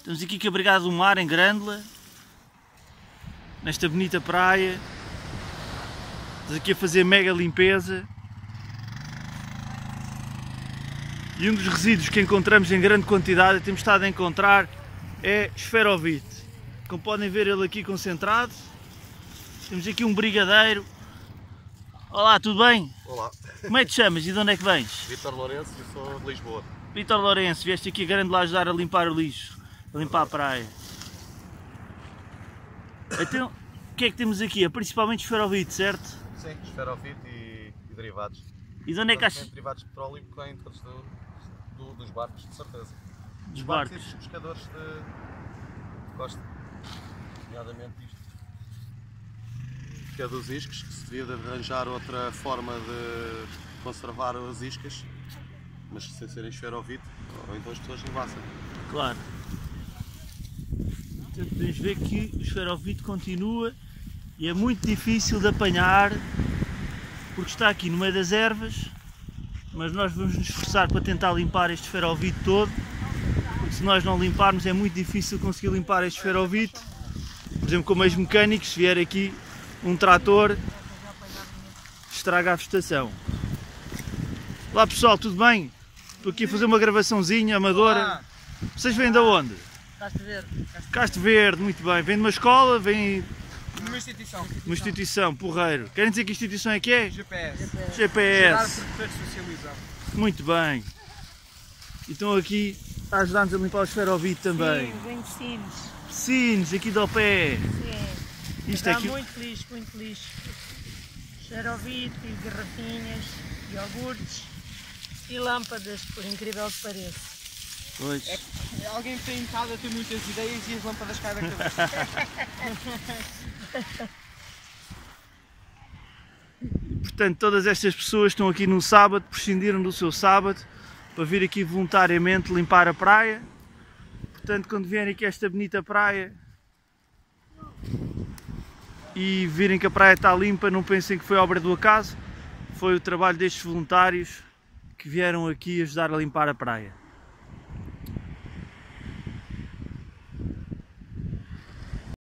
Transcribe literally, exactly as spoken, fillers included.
Estamos aqui com a Brigada do Mar em Grândola, nesta bonita praia. Estamos aqui a fazer mega limpeza. E um dos resíduos que encontramos em grande quantidade, e temos estado a encontrar, é esferovite. Como podem ver, ele aqui concentrado. Temos aqui um brigadeiro. Olá, tudo bem? Olá. Como é que te chamas e de onde é que vens? Vítor Lourenço e sou de Lisboa. Vítor Lourenço, vieste aqui a Grândola ajudar a limpar o lixo, a limpar a praia. Então, o que é que temos aqui? É principalmente esferovite, certo? Sim, esferovite e, e derivados. E de onde é que achas? Derivados de petróleo que vêm todos do, do, dos barcos, de certeza. Dos barcos barcos. e dos pescadores de, de costa. Nomeadamente isto. Que é dos iscos, que se devia de arranjar outra forma de conservar as iscas, mas sem serem esferovite, ou então as pessoas envassam. Claro. Portanto, podemos ver que o esferovite continua e é muito difícil de apanhar porque está aqui no meio das ervas, mas nós vamos nos esforçar para tentar limpar este esferovite todo, porque se nós não limparmos é muito difícil conseguir limpar este esferovite. Por exemplo, como os mecânicos, se vier aqui um trator, estraga a vegetação. Olá pessoal, tudo bem? Estou aqui a fazer uma gravaçãozinha amadora. Olá. Vocês vêm de onde? Castro Verde. Castro Verde, muito bem. Vêm de uma escola, vêm de Numa instituição. uma instituição, porreiro. Querem dizer que instituição é que é? G P S. G P Gerar S. Produtores Socializados. Muito bem. E estão aqui a ajudar-nos a limpar o esferovite também. Sim, bem vecinos. Sinos, aqui do pé. Sim. Isto Está aqui. muito lixo, muito lixo. Esferovite, garrafinhas, iogurtes e lâmpadas, por incrível que pareça. Pois. É que alguém tem estado a ter muitas ideias e as lâmpadas caem da cabeça. Portanto, todas estas pessoas estão aqui num sábado, prescindiram do seu sábado para vir aqui voluntariamente limpar a praia. Portanto, quando vierem aqui a esta bonita praia e virem que a praia está limpa, não pensem que foi obra do acaso, foi o trabalho destes voluntários que vieram aqui ajudar a limpar a praia.